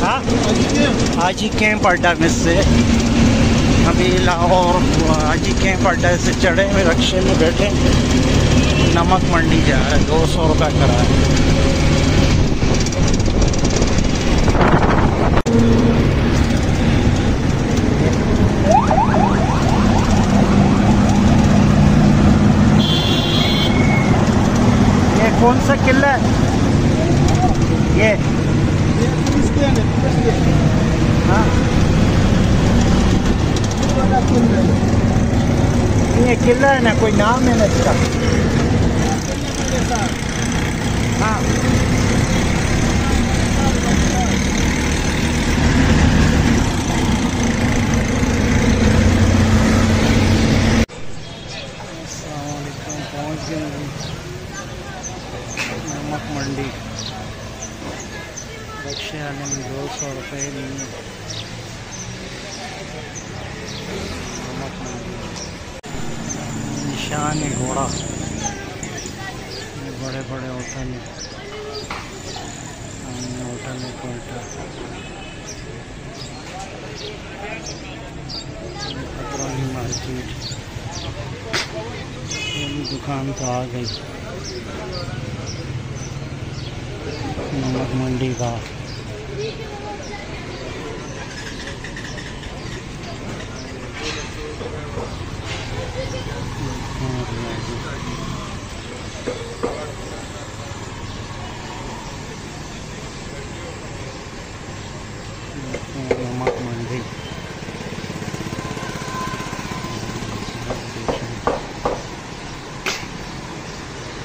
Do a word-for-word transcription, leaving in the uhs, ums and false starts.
हाँ हाजी कैंप अड्डा में से अभी लाहौर हाजी कैंप अड्डा से चढ़े हुए रिक्शे में बैठे नमक मंडी जा रहा है। दो सौ रुपये किराया। ये कौन सा किला है? ये हाँ ये किला है ना, कोई नाम है ना इसका? हाँ पहुँच गए नमक मंडी। रिक्शे वाले में दो सौ रुपये नहीं है। नमक मंडी निशान है घोड़ा। ये बड़े बड़े होटल हैं, सामने होटल है कोयटा। पतरानी मार्केट, दुकान तो आ गई। नमक मंडी का